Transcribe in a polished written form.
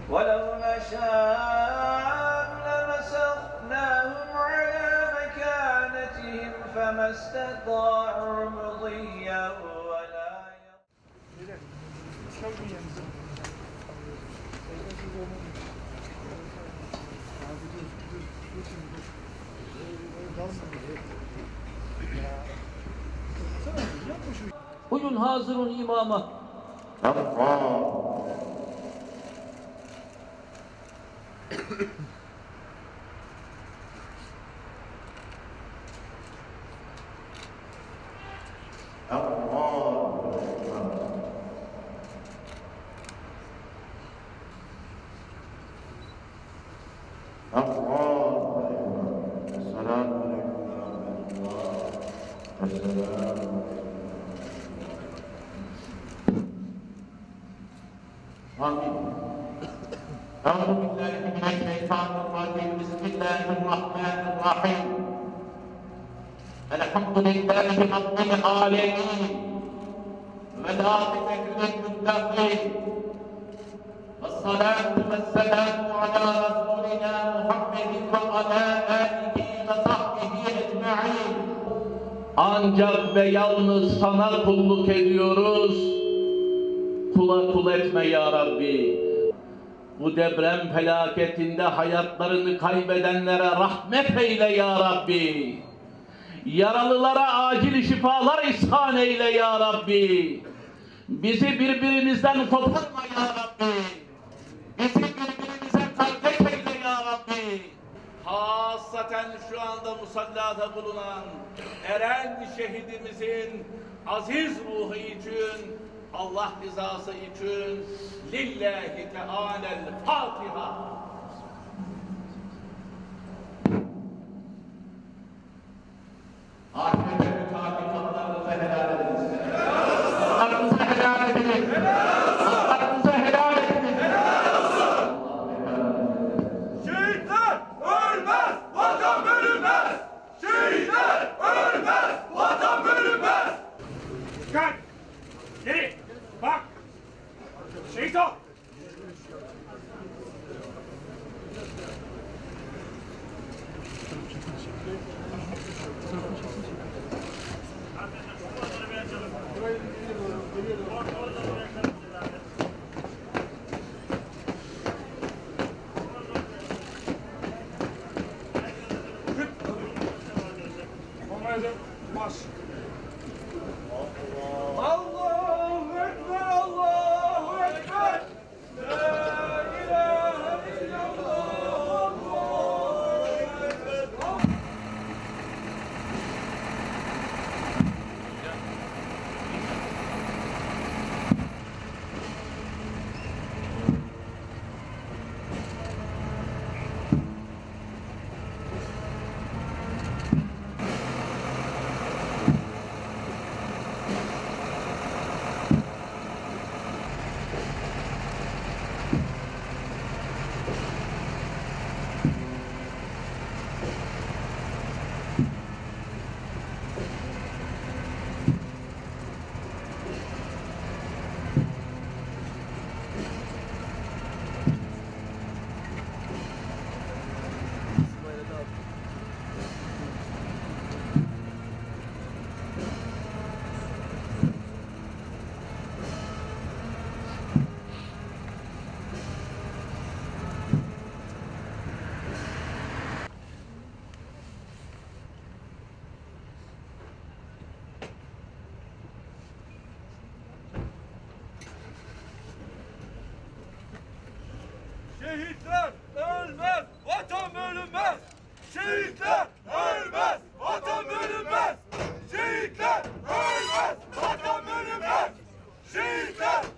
ولو نشاء لمسخناهم على مكانتهم فما استطاعوا مضيا ولا Buyurun hazırın imama. أعوذ بالله من الشيطان الرجيم بسم الله الرحمن الرحيم الحمد لله رب العالمين والعاقبة للمتقين والصلاة والسلام على رسولنا محمد وعلى آله وصحبه أجمعين. Ancak ve yalnız sana kulluk ediyoruz. Kula kul etme ya Rabbi. Bu deprem felaketinde hayatlarını kaybedenlere rahmet eyle ya Rabbi. Yaralılara acil şifalar ihsan eyle ya Rabbi. Bizi birbirimizden koparma ya Rabbi. Bizi birbirimize kardeş eyle ya Rabbi. Hasaten şu anda musallada bulunan Eren şehidimizin aziz ruhu için, Allah rızası için lillahi teâlel Fatiha. Ahmet'e mütabıkatlarınızı helal ediniz. Haklarınızı helal ediniz. Haklarınızı helal ediniz. Şehitler ölmez, vatan bölünmez. Şehitler ölmez, vatan bölünmez. Dikkat! Geri! Bak! Şehit ol! Baş. Allahu Ekber, Allahu Ekber. La ilahe illallah, Allahu Ekber. Şehitler ölmez, vatan bölünmez. Şehitler ölmez, vatan bölünmez. Şehitler ölmez, vatan bölünmez. Şehitler